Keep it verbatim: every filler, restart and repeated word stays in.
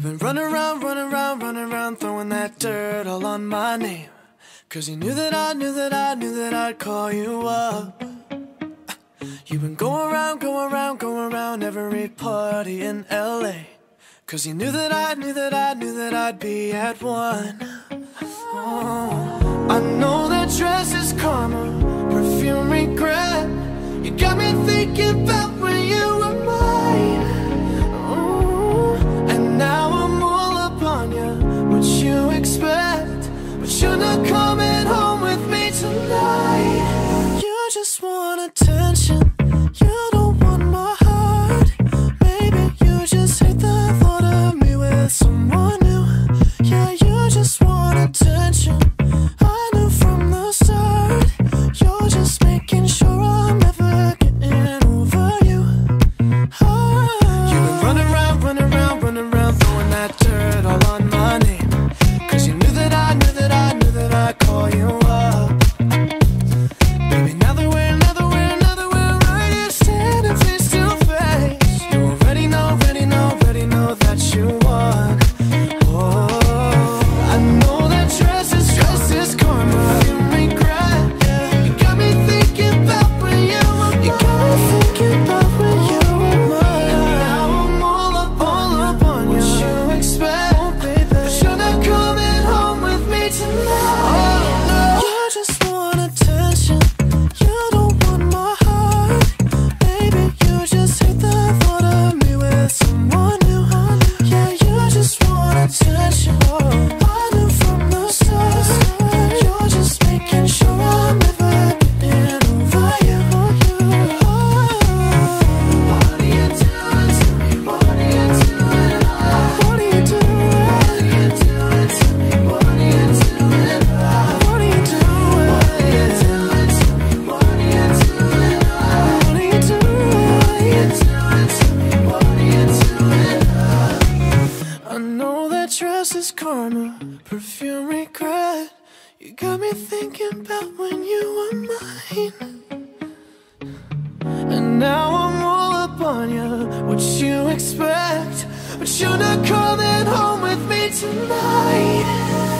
You've been running around, running around, running around, throwing that dirt all on my name. Cause you knew that I knew that I knew that I'd call you up. You've been going around, going around, going around every party in L A. Cause you knew that I knew that I knew that I'd be at one. Oh, I know that dress is karma, perfume regret. You got me thinking about when you were mine. Oh, and now I'm all up on you, what you expect. But you're not coming home with me tonight. You just want attention, you don't want my heart. Maybe you just hate the thought of me with someone new. Yeah, you just want attention, I knew from the start. You're just making sure I'm never getting over you. Oh. You've been running around, running around, running around, throwing that dirt all on my name. Cause you knew that I knew that I knew that I'd call you up. Baby, now that we're, now that we're, now that we're right here standing face to face, you already know, already know, already know that you won. Oh, I know that dress is, dress is karma, you regret. Yeah. You got me thinking about when you were mine. You got me thinking about when you were mine. Now I'm all up, all up on you. What you expect? Oh, baby, but you're not coming home with me tonight. Oh, no. You just want attention, you don't want my heart. Baby, you just hate the thought of me with someone new. Yeah, you just want attention, I knew from the start. You're just making sure I'm never getting over you. What are you doing to me? What are you doing? What are you doing? What are you doing to me? What are you doing? What are you doing? What are you doing to me? What are you doing? What are you doing? What are you doing to me? What are you doing? I know that dress is karma, perfume regret. You got me thinking about when you were mine. And now I'm all up on you, what you expect. But you're not coming home with me tonight.